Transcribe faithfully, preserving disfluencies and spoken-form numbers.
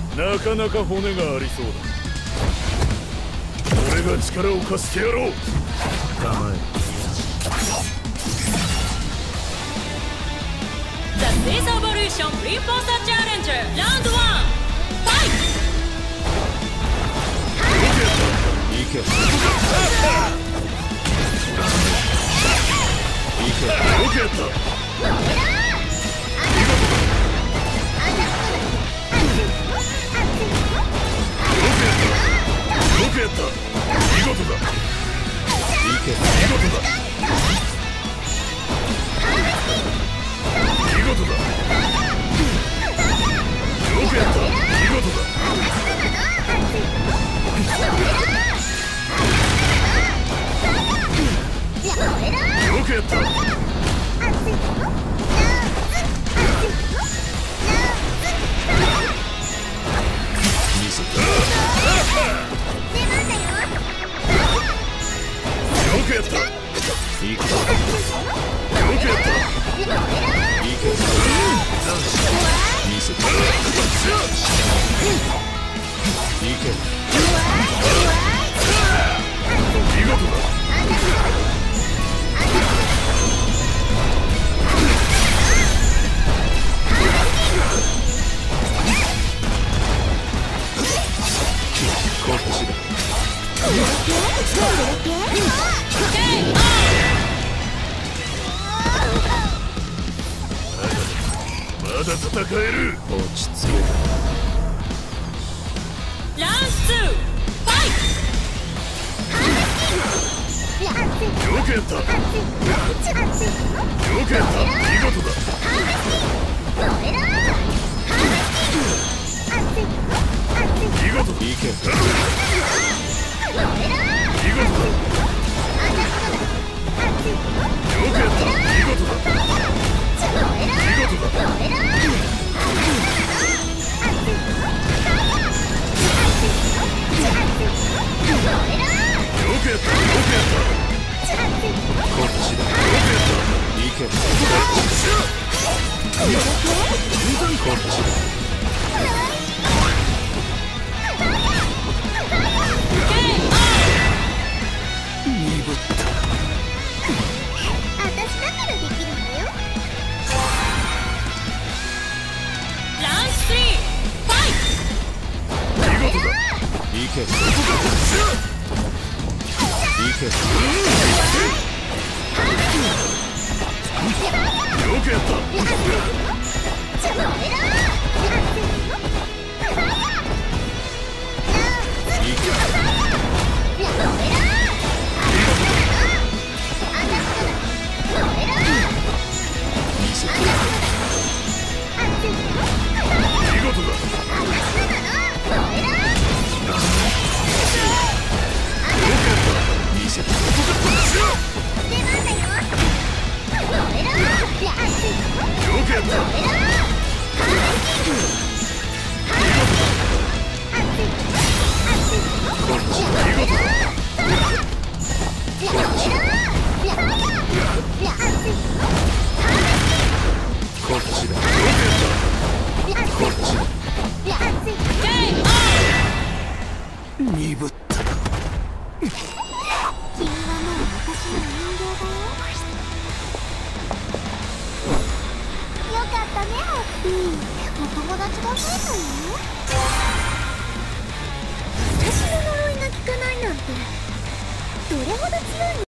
なかなか骨がありそうだ。俺が力を貸してやろう。構え。 The Space Evolution Reinforcer Challenger Round one Fight! いけ。いけ。よくやった。よくやった。見事だ。いけ。見事だ。見事だ。よくやった。見事だ。よくやった。見せた。よくやった。いいか。よくやった。いいか。見せた。いいか。見事だ。こっちだ。まだ戦える。落ち着け。 ラウンドツーファイト。よくやった。よくやった。見事だ。見事だ。いけ。見事だ。よくやった。見事だ。見事だ。よくやった。よくやった。こっちだ。よくやった。いけ。こっちだ。鈍った。 私だからできるんだよ。 ラウンドスリーファイ見事だ。いけ。いけ。よくやった。いけ。見せて。見事だ。見せて。よくやった。こっち。見事だ。こっち。こっちだ。よくやった。こっちだ。鈍った。 君はもう私の人形だよ。よかったね、ハッピー。お友達が増えたよ。